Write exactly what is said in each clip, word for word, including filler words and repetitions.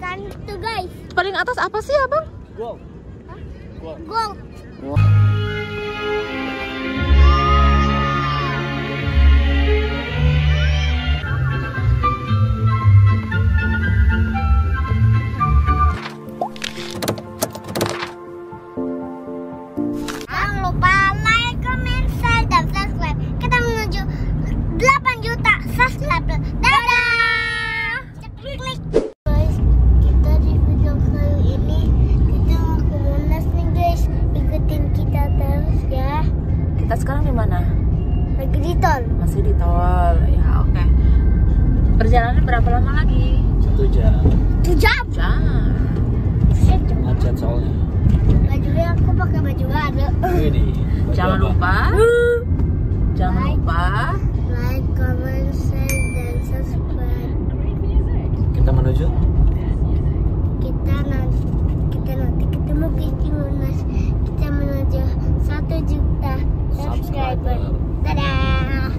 kesukaan itu guys. Paling atas apa sih abang? Gol. Gol. Gol. Jangan lupa like, comment, share, dan subscribe. Kita menuju delapan juta subscriber. Dadah. Klik. Guys, kita di video kali ini kita mau ke Monas nih guys. Ikutin kita terus ya. Kita sekarang di mana? Lagi di tol. Masih di tol. Ya oke. Okay. Perjalanan berapa lama lagi? Satu jam. Tuh jam. Jam. Buset, jam. Macet soalnya. Bajunya aku pakai baju baru. Ini. Jangan lupa. Jangan lupa. Like, comment, share, dan subscribe. Kita menuju. Kita nanti kita nanti ketemu guys di Monas. Kita menuju satu juta subscriber. Dadah.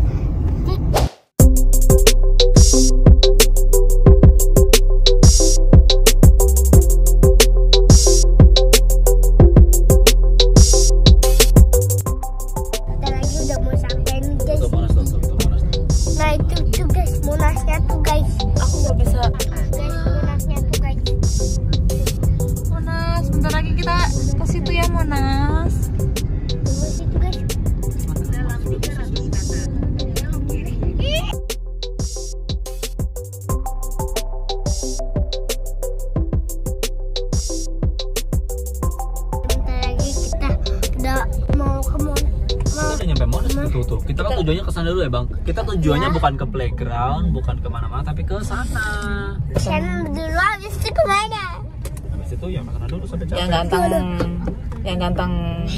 Bentar lagi udah mau sampai nih guys. Tuh Monas tuh, tuh Monas tuh. Nah itu tuh guys, Monasnya tuh guys. Aku nggak bisa. Guys, Monasnya tuh guys. Monas, bentar lagi kita ke situ ya Monas. Tunggu situ guys. Bentar lagi kita udah mau ke Monas. Kita udah nyampe Monas tuh, tuh. Kita kan tujuannya ke sana dulu ya bang. Kita tujuannya Ya. bukan ke playground, bukan kemana-mana, tapi ke sana. Sana dulu habis itu kemana? Habis itu ya makan dulu sampai capek. Yang ganteng, yang ganteng.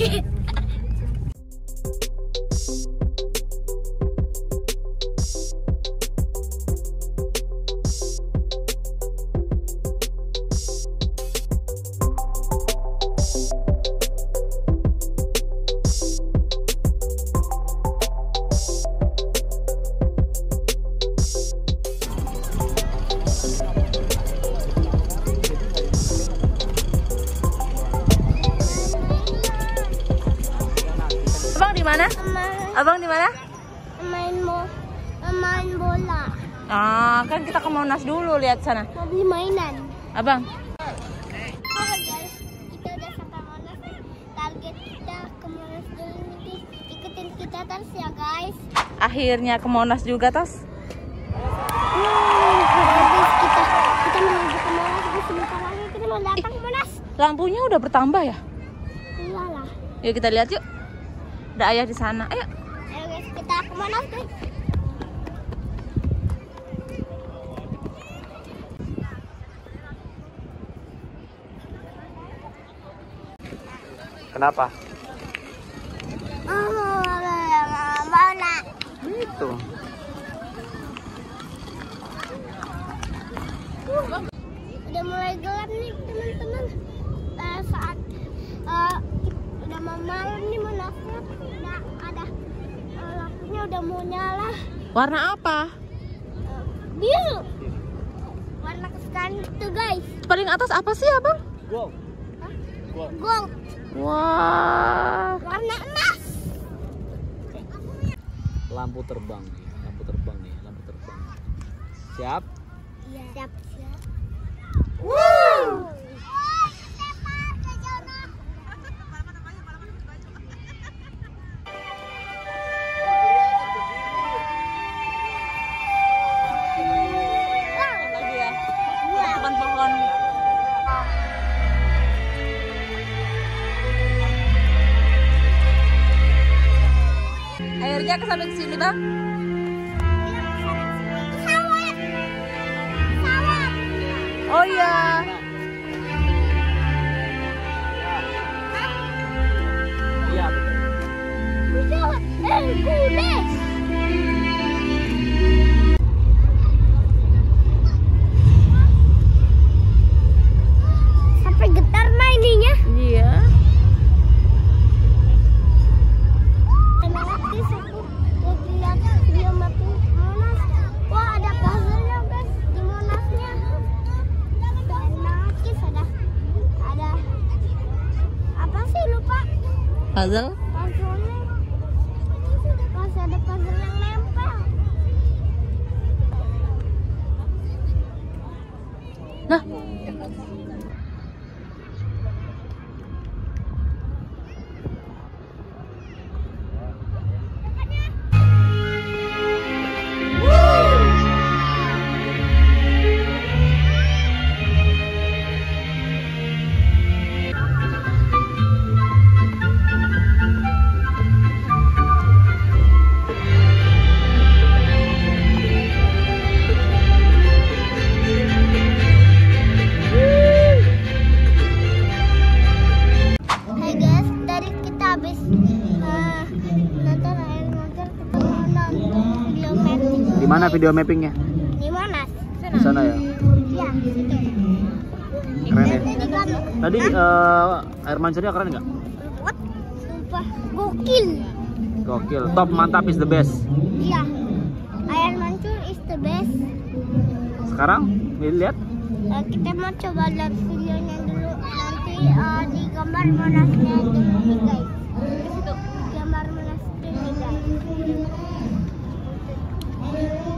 Abang di mana? Main, Abang di mana? main mo, main bola. Ah, kan kita ke Monas dulu, lihat sana. Mau beli mainan. Abang. Oke guys, kita udah sampai Monas. Target kita ke Monas dulu nih. Ikutin kita terus ya guys. Akhirnya ke Monas juga, Tos. Habis kita kita menuju ke Monas. Terus sebentar lagi kita mau datang ke Monas. Lampunya udah bertambah ya? Iyalah. Yuk kita lihat yuk. Ada ayah di sana. Ayo. Ayo guys, kita ke Monas guys. Kenapa? Oh, Monas. Itu. Udah mulai gelap nih teman-teman. Eh, saat eh, udah mau malam nih Monasnya udah ada eh, lampunya udah mau nyala. Warna apa? Eh, biru. Warna kesukaan itu guys. Paling atas apa sih, Abang? Gol. Gol. Gold. Wah. Warna emas. Lampu terbang nih, lampu terbang nih, lampu terbang. Siap? Iya. Siap siap. Wow. Lagi ya. Pohon-pohon. Airnya ke sampai ke sini, Bang. Pesawat. Pesawat. Oh iya. Iya. Pesawat. Eh, kudes. Sampai getar mainnya. Iya. Otomatis aku lagi lihat video mati Monas. Wah, ada puzzle-nya guys di Monasnya. Enak. Puzzle? Puzzle-nya masih ada puzzle yang nempel. Nah, Hai guys, dari kita habis uh, nonton air mancur, kita mau nonton video mapping. Di mana video mappingnya? Di Monas. Di sana ya. Iya, situ. Keren ya. Tadi kan Tadi eh, air mancurnya keren nggak? what? Sumpah gokil. Gokil. Top, mantap, is the best. Iya. Air mancur is the best. Sekarang lihat. Uh, kita mau coba lihat videonya dulu. Nanti uh, di gambar Monasnya dulu nih guys. Di situ gambar Monasnya nih guys.